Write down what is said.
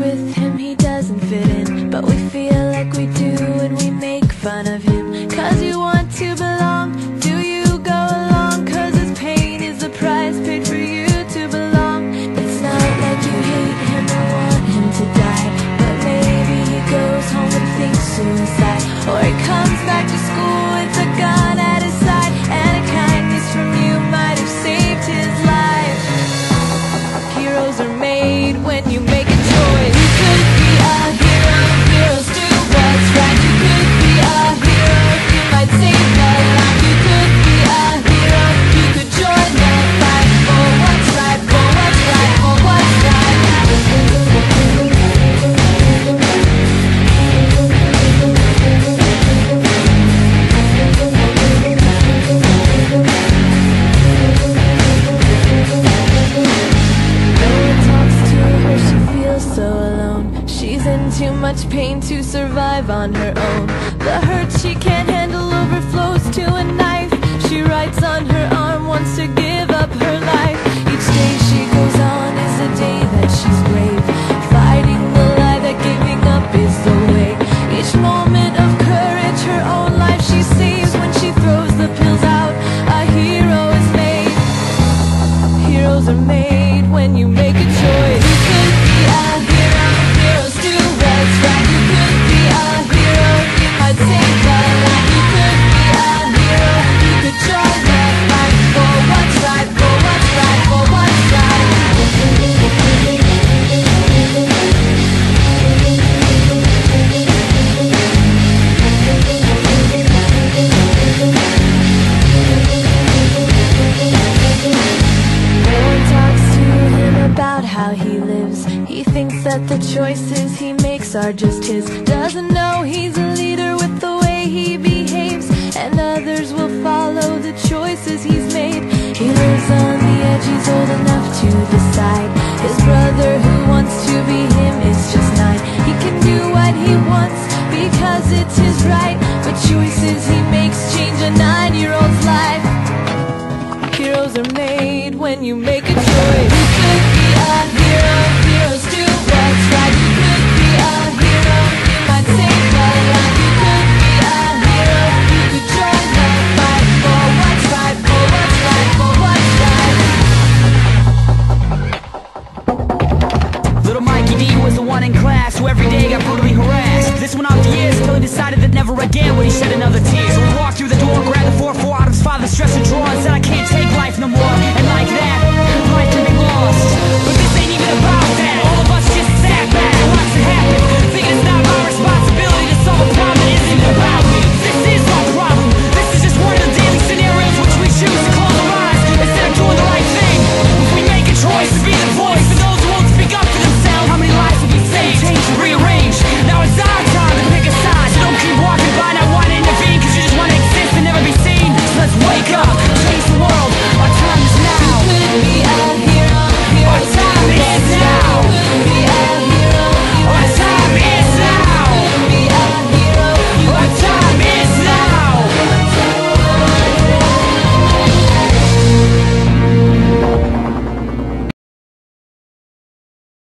with him, he doesn't fit in, but we feel like we do when we make fun of him. Cause you want to belong, do you go along? Cause his pain is the price paid for you to belong. It's not like you hate him or want him to die, but maybe he goes home and thinks suicide, or he comes back to school with a gun at his side, and a kindness from you might have saved his life. Heroes are made when you make a choice. You could be a hero, heroes do what's right. You could be a hero, you might save a life. You could be a hero, you could join the fight for what's right, for what's right, for what's right. Too much pain to survive on her own. The hurt she can't handle overflows to a knife. She writes on her arm, wants to give up her life. Each day she goes on is a day that she's brave, fighting the lie that giving up is the way. Each moment of courage, her own life she saves. When she throws the pills out, a hero is made. Heroes are made when you make a choice. You could be a hero, heroes do what's right. You could be a hero, you might save a life. You could be a hero, you could join the fight for what's right, for what's right, for what's right. No one talks to him about how he lives. He thinks that the choices he makes are just his. Doesn't know he's a leader with the way he behaves, and others will follow the choices he's made. He lives on the edge, he's old enough to decide. His brother who wants to be him is just 9. He can do what he wants because it's his right, but choices he makes change a 9-year-old's life. Heroes are made when you make a choice. You could be a hero, heroes do what's right. You could be a hero, you might save a life. You could be a hero, you could join the fight for what's right, for what's right, for what's right. Little Mikey D was the one in class who every day got brutally harassed. This went on for years till he decided that never again would he shed another tear. So he walked through the door, grabbed the 4-4 out of his father's dresser drawer, and said, I can't take life no more. And like that, life can be lost.